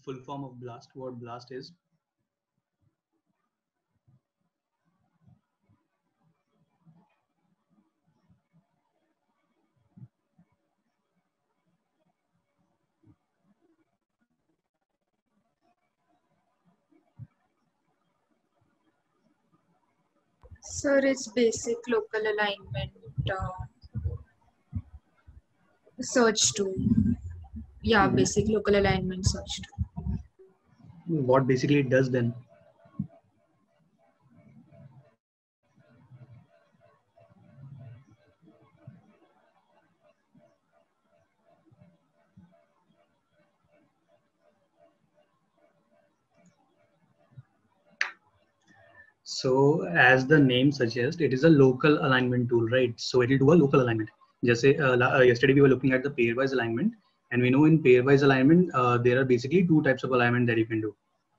full form of BLAST, what BLAST is. Sir, it's basic local alignment search tool. Yeah, basic local alignment search tool. What basically it does then? So as the name suggests, it is a local alignment tool, right? So it will do a local alignment. Just say yesterday we were looking at the pairwise alignment, and we know in pairwise alignment there are basically two types of alignment that you can do,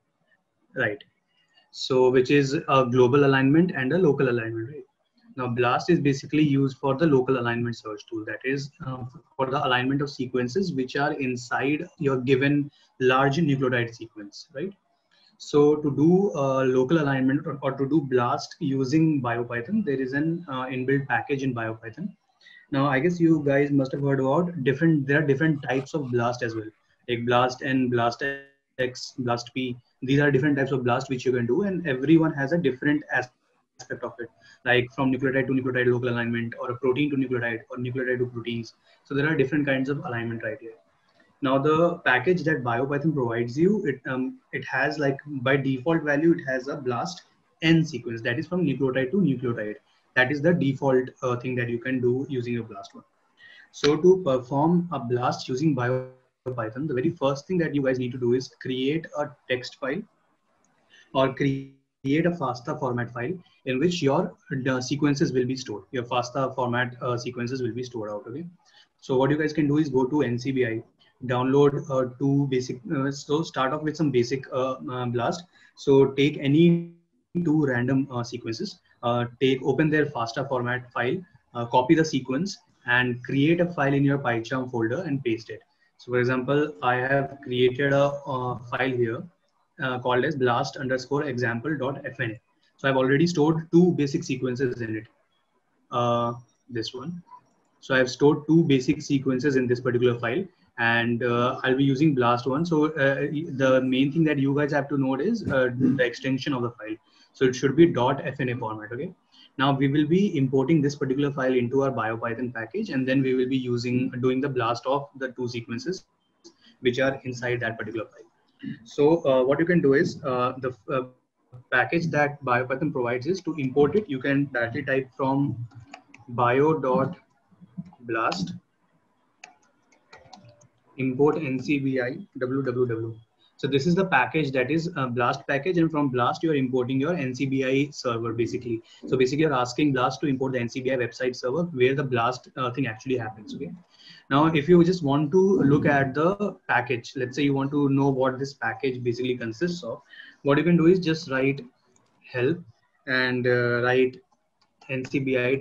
right? So which is a global alignment and a local alignment, right? Now BLAST is basically used for the local alignment search tool. That is for the alignment of sequences which are inside your given large nucleotide sequence, right? So to do local alignment or to do BLAST using BioPython, there is an inbuilt package in BioPython. Now, I guess you guys must have heard about there are different types of BLAST as well, like BLAST N, BLAST X, BLAST P. These are different types of BLAST which you can do, and everyone has a different aspect of it, like from nucleotide to nucleotide local alignment, or a protein to nucleotide, or nucleotide to proteins. So there are different kinds of alignment right here. Now the package that BioPython provides you, it has, like, by default value, it has a BLAST N sequence that is from nucleotide to nucleotide. That is the default thing that you can do using your BLAST one. So to perform a BLAST using BioPython, the very first thing that you guys need to do is create a text file or create a FASTA format file in which your sequences will be stored. Your FASTA format sequences will be stored out. Okay. So what you guys can do is go to NCBI, download two basic. So start off with some basic BLAST. So take any two random sequences. Open their FASTA format file, copy the sequence, and create a file in your PyCharm folder and paste it. So for example, I have created a file here called as blast underscore example.fna. So I've already stored two basic sequences in it. This one. So I've stored two basic sequences in this particular file, and I'll be using blast one. So the main thing that you guys have to note is the extension of the file. So it should be .fna format. Okay. Now we will be importing this particular file into our BioPython package, and then we will be doing the blast of the two sequences which are inside that particular file. So what you can do is the package that BioPython provides is to import it. You can directly type from bio.blast import ncbi www. So this is the package that is a BLAST package, and from BLAST you are importing your NCBI server basically. So basically you're asking BLAST to import the NCBI website server where the BLAST thing actually happens. Okay. Now, if you just want to look at the package, let's say you want to know what this package basically consists of, what you can do is just write help and write NCBI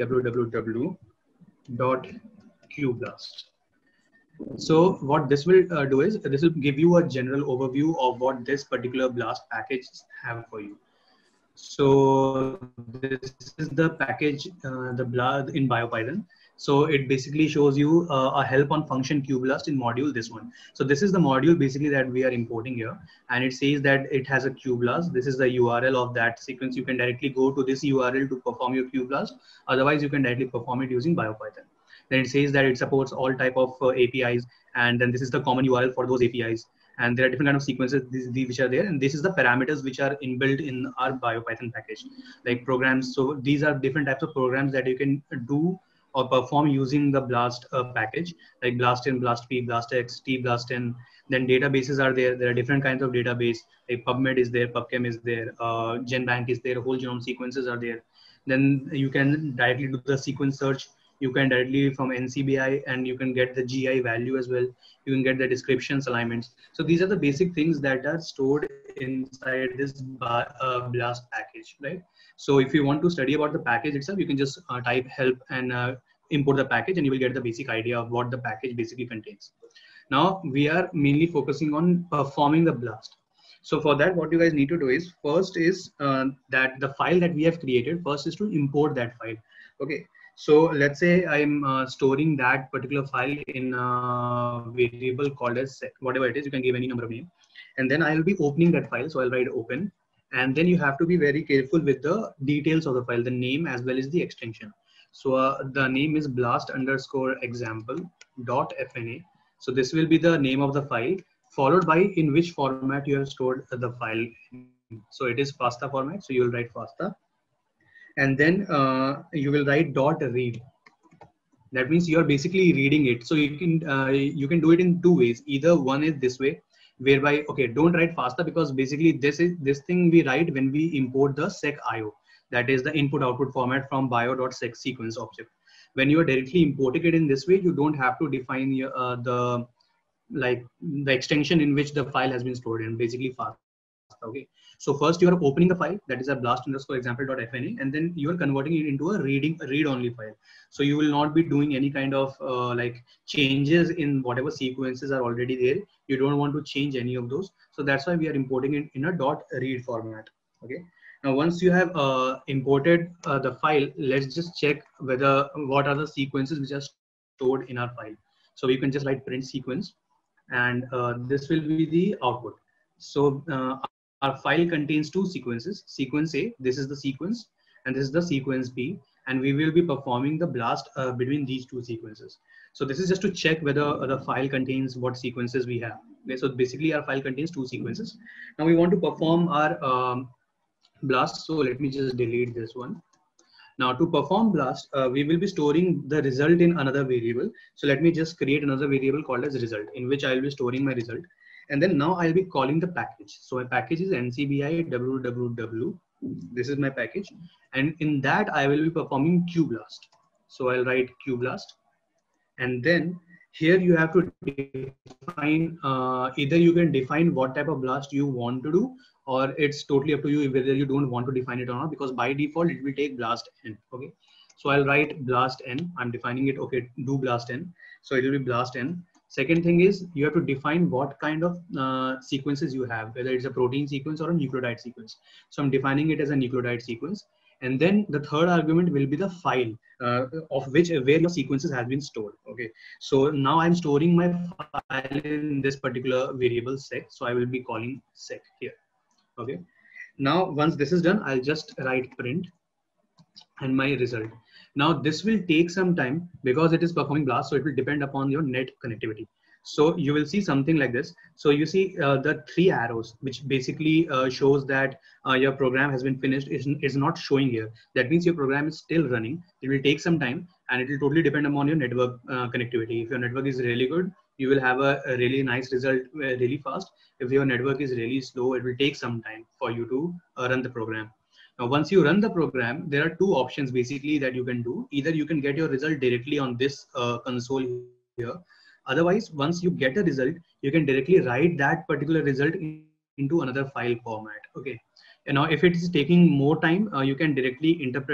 www.qblast. So what this will do is this will give you a general overview of what this particular BLAST package have for you. So this is the package, the BLAST in BioPython. So it basically shows you a help on function QBLAST in module this one. So this is the module basically that we are importing here, and it says that it has a QBLAST. This is the URL of that sequence. You can directly go to this URL to perform your QBLAST. Otherwise, you can directly perform it using BioPython. Then it says that it supports all type of APIs, and then this is the common URL for those APIs. And there are different kind of sequences which are there, and this is the parameters which are inbuilt in our BioPython package, like programs. So these are different types of programs that you can do or perform using the BLAST package, like BLAST-N, BLAST-P, BLAST-X, T-BLAST-N. Then databases are there. There are different kinds of database, like PubMed is there, PubChem is there, GenBank is there, whole genome sequences are there. Then you can directly do the sequence search. You can directly from NCBI, and you can get the GI value as well. You can get the descriptions, alignments. So these are the basic things that are stored inside this BLAST package, right? So if you want to study about the package itself, you can just type help and import the package, and you will get the basic idea of what the package basically contains. Now we are mainly focusing on performing the blast. So for that, what you guys need to do is first is that the file that we have created, first is to import that file. Okay. So let's say I'm storing that particular file in a variable called as set, whatever it is, you can give any number of name. And then I'll be opening that file. So I'll write open. And then you have to be very careful with the details of the file, the name as well as the extension. So the name is blast underscore example dot fna. So this will be the name of the file, followed by in which format you have stored the file in. So it is FASTA format. So you will write FASTA, and then you will write dot read. That means you are basically reading it. So you can do it in two ways. Either one is this way, whereby, okay, don't write FASTA, because basically this thing we write when we import the sec.io, that is the input output format from bio.sec sequence object. When you are directly importing it in this way, you don't have to define your, the extension in which the file has been stored in, basically FASTA. Okay. So first you are opening the file, that is a blast underscore example.fna, and then you are converting it into a read-only file. So you will not be doing any kind of changes in whatever sequences are already there. You don't want to change any of those. So that's why we are importing it in a .read format. Okay. Now, once you have imported the file, let's just check what are the sequences which are stored in our file. So we can just write print sequence, and this will be the output. So our file contains two sequences. Sequence A, this is the sequence, and this is the sequence B, and we will be performing the blast between these two sequences. So this is just to check whether the file contains what sequences we have. Okay, so basically our file contains two sequences. Now we want to perform our blast. So let me just delete this one. Now to perform blast, we will be storing the result in another variable. So let me just create another variable called as result, in which I will be storing my result. And then now I'll be calling the package. So my package is ncbi www. This is my package. And in that I will be performing qblast. So I'll write qblast. And then here you have to define, either you can define what type of blast you want to do, or it's totally up to you whether you don't want to define it or not, because by default it will take blast n. Okay. So I'll write blast n. I'm defining it. Okay, do blast n. So it will be blast n. Second thing is you have to define what kind of sequences you have, whether it's a protein sequence or a nucleotide sequence. So I'm defining it as a nucleotide sequence. And then the third argument will be the file of where your sequences have been stored. Okay. So now I'm storing my file in this particular variable sec. So I will be calling sec here. Okay. Now, once this is done, I'll just write print and my result. Now this will take some time because it is performing blast, so it will depend upon your net connectivity. So you will see something like this. So you see the three arrows, which basically shows that your program has been finished, is not showing here. That means your program is still running. It will take some time, and it will totally depend upon your network connectivity. If your network is really good, you will have a really nice result really fast. If your network is really slow, it will take some time for you to run the program. Now, once you run the program, there are two options basically that you can do. Either you can get your result directly on this console here. Otherwise, once you get a result, you can directly write that particular result into another file format. Okay. And now, if it is taking more time, you can directly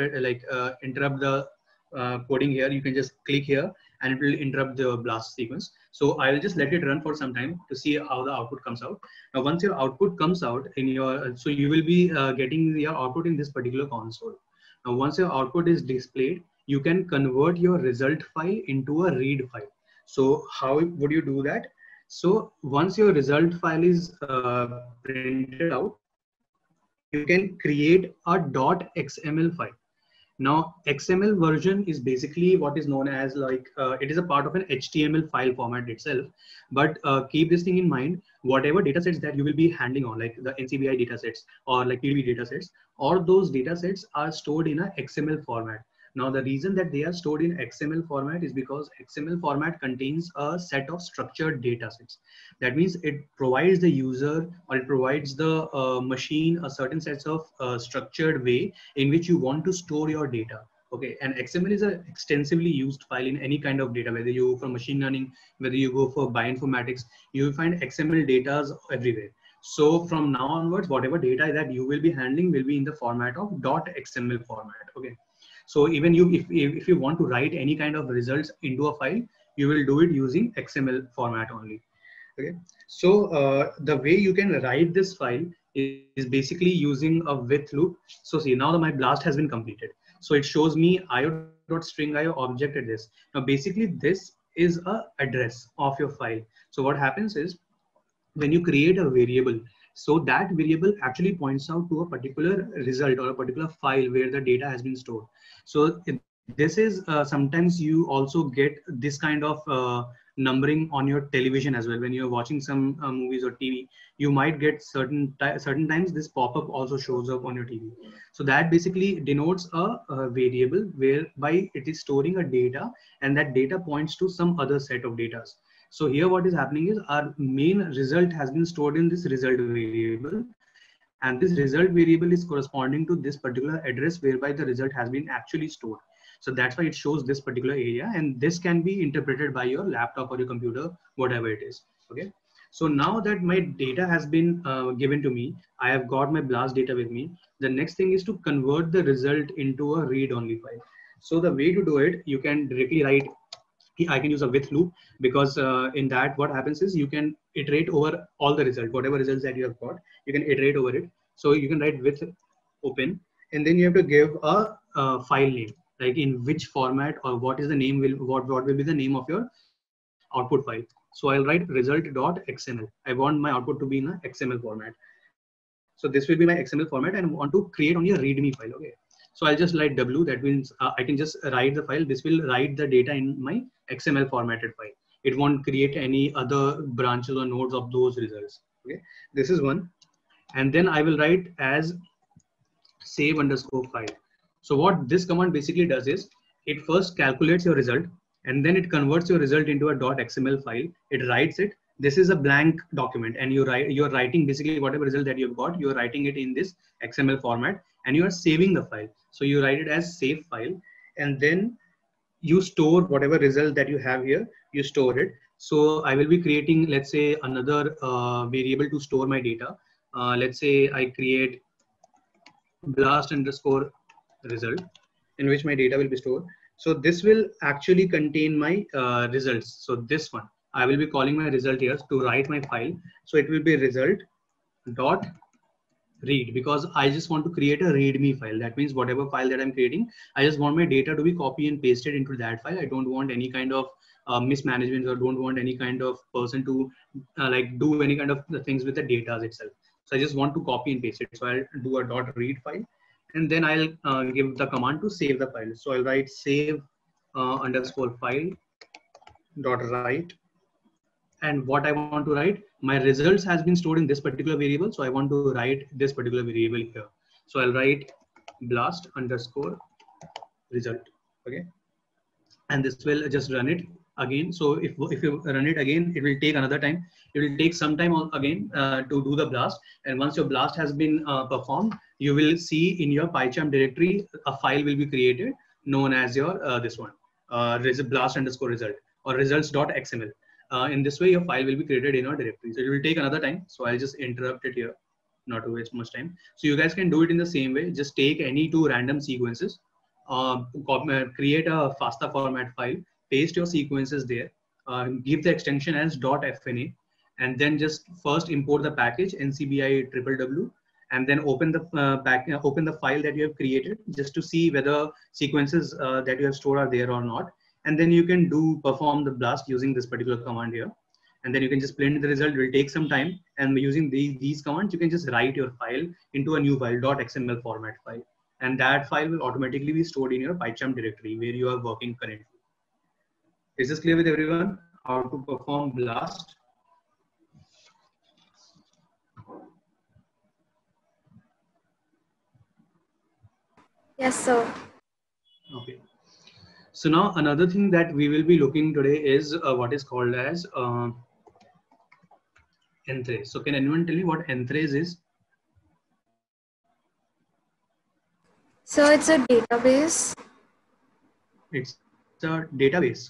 interrupt the coding here. You can just click here and it will interrupt the blast sequence. So I'll just let it run for some time to see how the output comes out. Now, once your output comes out in your, so you will be getting your output in this particular console. Now, once your output is displayed, you can convert your result file into a read file. So how would you do that? So once your result file is printed out, you can create a .xml file. Now, XML version is basically what is known as it is a part of an HTML file format itself. But keep this thing in mind, whatever datasets that you will be handling on, like the NCBI datasets or like PDB datasets, all those datasets are stored in a XML format. Now, the reason that they are stored in XML format is because XML format contains a set of structured datasets. That means it provides the user, or it provides the machine a certain sets of structured way in which you want to store your data. Okay, and XML is an extensively used file in any kind of data, whether you go for machine learning, whether you go for bioinformatics, you will find XML data everywhere. So from now onwards, whatever data that you will be handling will be in the format of .xml format. Okay. So even you, if you want to write any kind of results into a file, you will do it using XML format only. Okay, so the way you can write this file is basically using a with loop. So see, now my blast has been completed. So it shows me io.string io object address. Now basically this is a address of your file. So what happens is when you create a variable, so that variable actually points out to a particular result or a particular file where the data has been stored. So this is sometimes you also get this kind of numbering on your television as well. When you're watching some movies or TV, you might get certain times this pop-up also shows up on your TV. So that basically denotes a variable whereby it is storing a data, and that data points to some other set of data. So here what is happening is our main result has been stored in this result variable, and this result variable is corresponding to this particular address whereby the result has been actually stored. So that's why it shows this particular area, and this can be interpreted by your laptop or your computer, whatever it is. Okay. So now that my data has been given to me, I have got my blast data with me. The next thing is to convert the result into a read-only file. So the way to do it, you can directly write, I can use a with loop, because in that what happens is you can iterate over all the results, whatever results that you have got, you can iterate over it. So you can write with open, and then you have to give a file name, like in which format or what is the name what will be the name of your output file. So I'll write result.xml. I want my output to be in a XML format. So this will be my XML format, and I want to create only a README file. Okay. So I'll just write W. That means I can just write the file. This will write the data in my XML formatted file. It won't create any other branches or nodes of those results. Okay. This is one. And then I will write as save underscore file. So what this command basically does is it first calculates your result, and then it converts your result into a .xml file. It writes it. This is a blank document, and you're writing basically whatever result that you've got, you're writing it in this XML format, and you are saving the file. So you write it as save file, and then you store whatever result that you have here, you store it. So I will be creating, let's say, another variable to store my data. Let's say I create blast underscore result, in which my data will be stored. So this will actually contain my results. So this one, I will be calling my result here to write my file. So it will be result dot read, because I just want to create a readme file. That means whatever file that I'm creating, I just want my data to be copy and pasted into that file. I don't want any kind of mismanagement, or don't want any kind of person to like do any kind of things with the data itself. So I just want to copy and paste it. So I'll do a dot read file, and then I'll give the command to save the file. So I'll write save underscore file dot write. And what I want to write, my results has been stored in this particular variable. So I want to write this particular variable here. So I'll write blast underscore result. Okay. And this will just run it again. So if you run it again, it will take another time. It will take some time again to do the blast. And once your blast has been performed, you will see in your PyCharm directory, a file will be created known as your this one, blast underscore result, or results.xml. In this way, your file will be created in your directory. So it will take another time. So I'll just interrupt it here, not to waste much time. So you guys can do it in the same way. Just take any two random sequences, create a FASTA format file, paste your sequences there, give the extension as .fna, and then just first import the package ncbi www, and then open the open the file that you have created, just to see whether sequences that you have stored are there or not. And then you can perform the blast using this particular command here. And then you can just print the result. It will take some time. And using these commands, you can just write your file into a new file, .xml format file. And that file will automatically be stored in your PyCharm directory where you are working currently. Is this clear with everyone? How to perform blast? Yes, sir. Okay. So now another thing that we will be looking today is what is called as Entrace. So can anyone tell me what Entrace is? So it's a database. It's a database.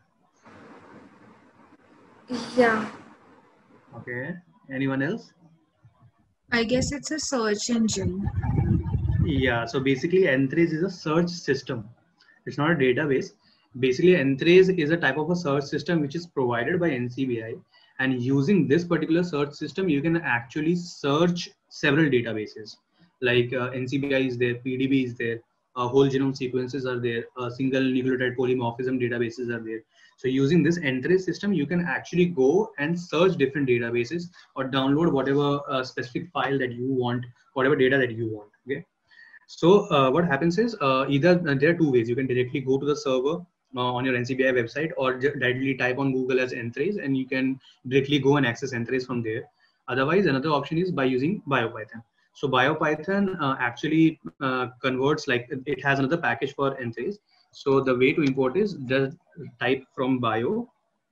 Yeah. Okay. Anyone else? I guess it's a search engine. Yeah. So basically, Entrace is a search system. It's not a database. Basically, Entrace is a type of a search system which is provided by NCBI, and using this particular search system, you can actually search several databases. Like NCBI is there, PDB is there, whole genome sequences are there, single nucleotide polymorphism databases are there. So using this Entrace system, you can actually go and search different databases or download whatever specific file that you want, whatever data that you want. Okay. So what happens is either there are two ways. You can directly go to the server on your NCBI website, or directly type on Google as Entrace, and you can directly go and access Entrace from there. Otherwise, another option is by using BioPython. So BioPython actually converts, like it has another package for Entrace. So the way to import is just type from bio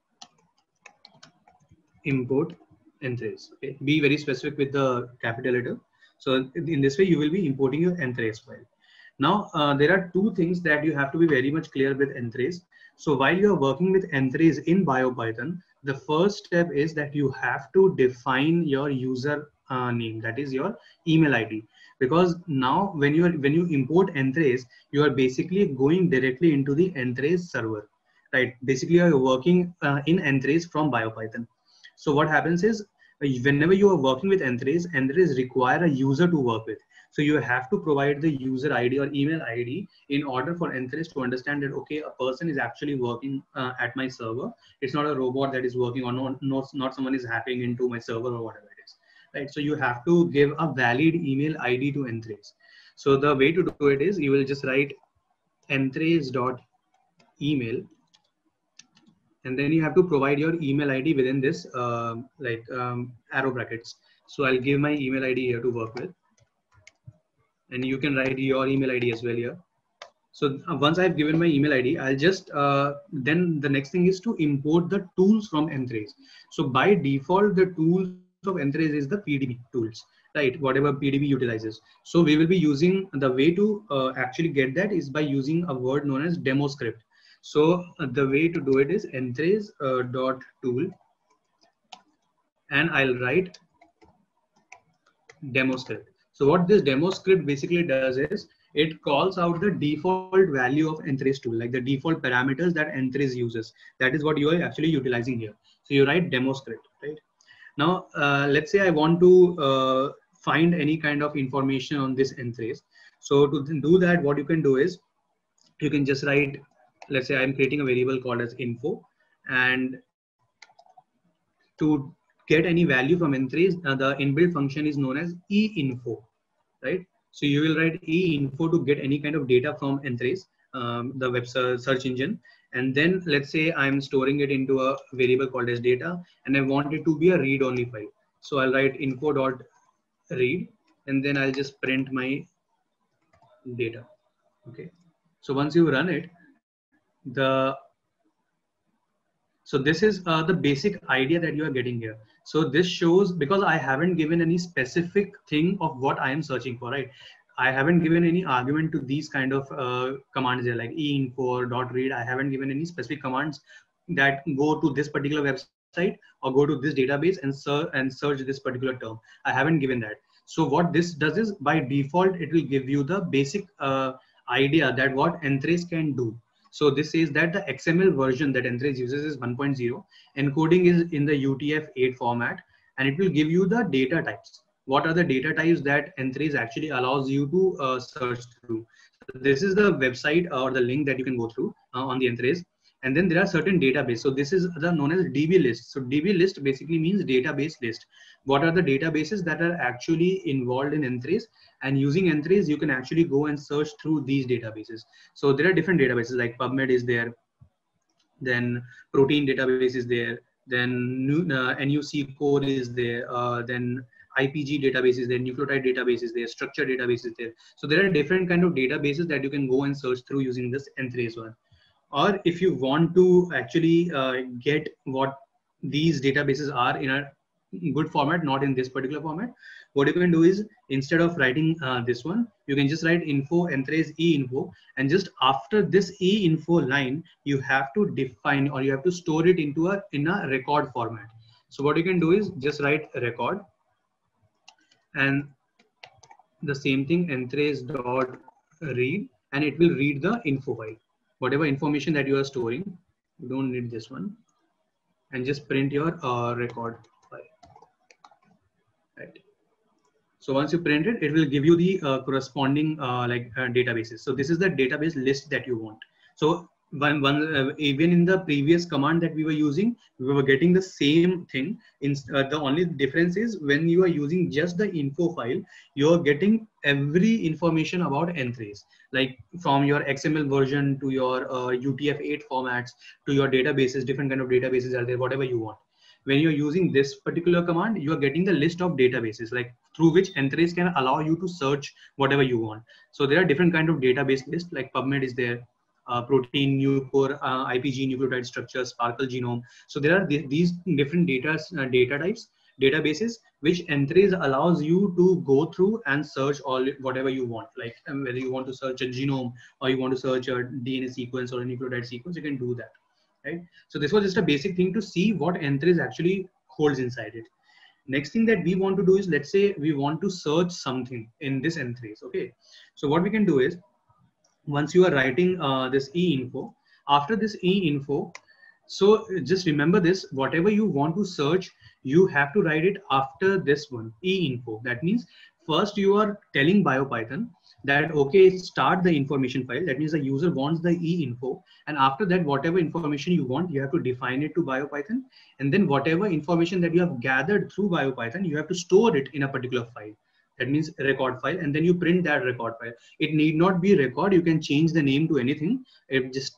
import Entrace. Okay, be very specific with the capital letter. So in this way, you will be importing your Entrace file. Now, there are two things that you have to be very much clear with Entrace. So while you're working with Entrace in BioPython, the first step is that you have to define your user name, that is your email ID. Because now when you import Entrace, you are basically going directly into the Entrace server, right? Basically, you're working in Entrace from BioPython. So what happens is, whenever you are working with Entrace require a user to work with. So you have to provide the user ID or email ID in order for Entrace to understand that, okay, a person is actually working at my server. It's not a robot that is working, or not someone is hacking into my server or whatever it is, right? So you have to give a valid email ID to Entrace. So the way to do it is, you will just write entrace.email, and then you have to provide your email ID within this arrow brackets. So I'll give my email ID here to work with, and you can write your email ID as well here. So once I've given my email ID, I'll just then the next thing is to import the tools from Entrace. So by default, the tools of Entrace is the PDB tools, right? Whatever PDB utilizes. So we will be using, the way to actually get that is by using a word known as demo script. So the way to do it is Entrace dot tool, and I'll write demo script. So what this demo script basically does is, it calls out the default value of Entrace tool, like the default parameters that Entrace uses. That is what you are actually utilizing here. So you write demo script, right? Now, let's say I want to find any kind of information on this Entrace. So to do that, what you can do is, you can just write, let's say I'm creating a variable called as info, and to get any value from Entrace, the inbuilt function is known as einfo, right? So you will write einfo to get any kind of data from Entrace, the web search engine. And then let's say I'm storing it into a variable called as data, and I want it to be a read-only file. So I'll write info.read, and then I'll just print my data. Okay. So once you run it, so this is the basic idea that you are getting here. So this shows, because I haven't given any specific thing of what I am searching for, right? I haven't given any argument to these kind of commands here, like einfo or .read. I haven't given any specific commands that go to this particular website or go to this database and search this particular term. I haven't given that. So what this does is, by default, it will give you the basic idea that what Entrace can do. So this says that the XML version that Entrace uses is 1.0. Encoding is in the UTF-8 format, and it will give you the data types. What are the data types that Entrace actually allows you to search through? So this is the website or the link that you can go through on the Entrace. And then there are certain database. So this is the known as DB list. So DB list basically means database list. What are the databases that are actually involved in Entrace? And using Entrace, you can actually go and search through these databases. So there are different databases, like PubMed is there, then Protein database is there, then NUC Core is there, then IPG database is there, nucleotide database is there, structure database is there. So there are different kind of databases that you can go and search through using this Entrace one. Or if you want to actually get what these databases are in a good format, not in this particular format, what you can do is, instead of writing this one, you can just write info Entrace einfo, and just after this einfo line, you have to define, or you have to store it into in a record format. So what you can do is just write record, and the same thing Entrace.read, and it will read the info file. whatever information that you are storing, you don't need this one, and just print your record file, right? So once you print it, it will give you the corresponding databases. So this is the database list that you want. So even in the previous command that we were using, we were getting the same thing. The only difference is when you are using just the info file, you are getting every information about entries, like from your XML version to your UTF-8 formats to your databases. Different kind of databases are there, whatever you want. When you're using this particular command, you are getting the list of databases, like through which entries can allow you to search whatever you want. So there are different kind of database lists, like PubMed is there, protein, Nucor, IPG, nucleotide structure, Sparkle genome. So there are these different data types, databases, which entries allows you to go through and search all whatever you want, like whether you want to search a genome or you want to search a DNA sequence or a nucleotide sequence, you can do that. Right? So this was just a basic thing to see what entries actually holds inside it. Next thing that we want to do is, let's say we want to search something in this entries. Okay. So what we can do is, once you are writing this e-info, after this e-info, so just remember this, whatever you want to search, you have to write it after this one, e-info. That means first you are telling BioPython that, okay, start the information file. That means the user wants the e-info. And after that, whatever information you want, you have to define it to BioPython. And then whatever information that you have gathered through BioPython, you have to store it in a particular file. That means record file, and then you print that record file. It need not be record. You can change the name to anything. Just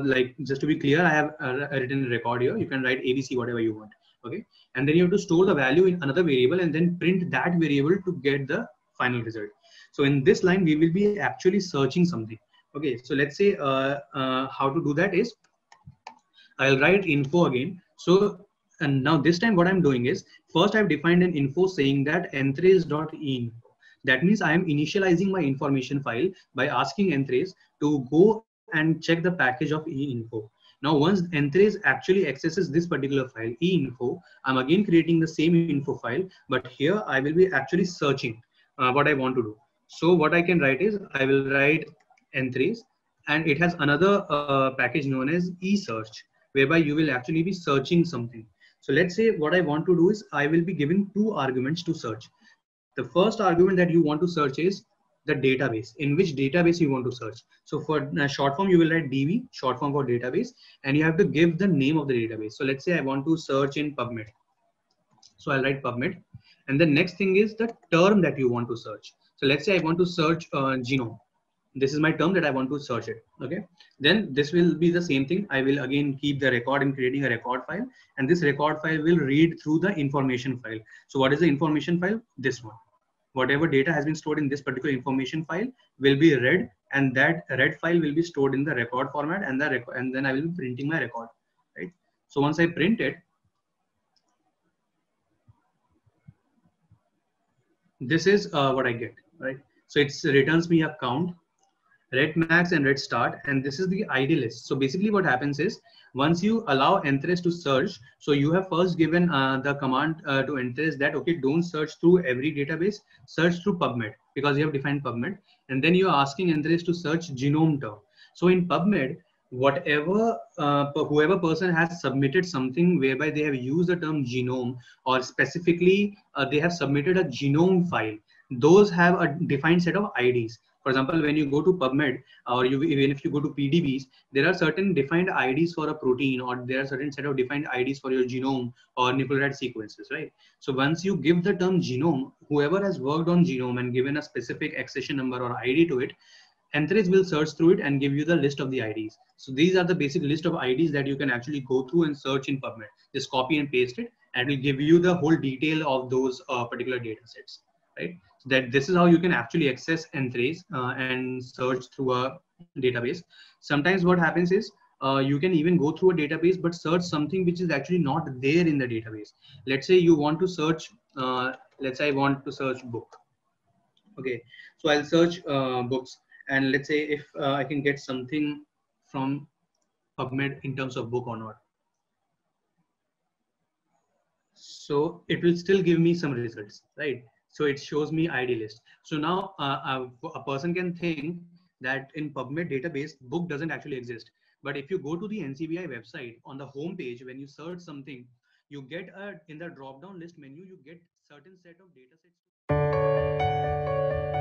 to be clear, I have written record here. You can write ABC, whatever you want. Okay. And then you have to store the value in another variable and then print that variable to get the final result. So in this line, we will be actually searching something. Okay. So let's say how to do that is, I'll write info again. So, and now this time what I'm doing is, first I've defined an info saying that entries.einfo. That means I am initializing my information file by asking entries to go and check the package of e-info. Now, once entries actually accesses this particular file, e-info, I'm again creating the same info file, but here I will be actually searching what I want to do. So what I can write is, I will write entries, and it has another package known as e-search, whereby you will actually be searching something. So let's say what I want to do is, I will be giving two arguments to search. The first argument that you want to search is the database, in which database you want to search. So for short form, you will write DB, short form for database, and you have to give the name of the database. So let's say I want to search in PubMed. So I'll write PubMed. And the next thing is the term that you want to search. So let's say I want to search genome. This is my term that I want to search it. Okay. Then this will be the same thing. I will again keep the record in creating a record file, and this record file will read through the information file. So what is the information file? This one. Whatever data has been stored in this particular information file will be read, and that read file will be stored in the record format, and then I will be printing my record. Right. So once I print it, this is what I get. Right. So it returns me a count, red max and red start, and this is the ID list. So basically what happens is, once you allow entries to search, so you have first given the command to entries that, okay, don't search through every database, search through PubMed, because you have defined PubMed. And then you are asking entries to search genome term. So in PubMed, whatever whoever person has submitted something whereby they have used the term genome, or specifically they have submitted a genome file, those have a defined set of IDs. For example, when you go to PubMed, or even if you go to PDBs, there are certain defined IDs for a protein, or there are certain set of defined IDs for your genome or nucleotide sequences, right? So once you give the term genome, whoever has worked on genome and given a specific accession number or ID to it, entries will search through it and give you the list of the IDs. So these are the basic list of IDs that you can actually go through and search in PubMed. Just copy and paste it, and it will give you the whole detail of those particular data sets, right? That this is how you can actually access entries and search through a database. Sometimes what happens is you can even go through a database but search something which is actually not there in the database. Let's say you want to search, let's say I want to search book. Okay, so I'll search books, and let's say if I can get something from PubMed in terms of book or not. So it will still give me some results, right? So it shows me ID list. So now a person can think that in PubMed database, book doesn't actually exist. But if you go to the NCBI website, on the home page, when you search something, you get in the drop down list menu, you get certain set of data sets.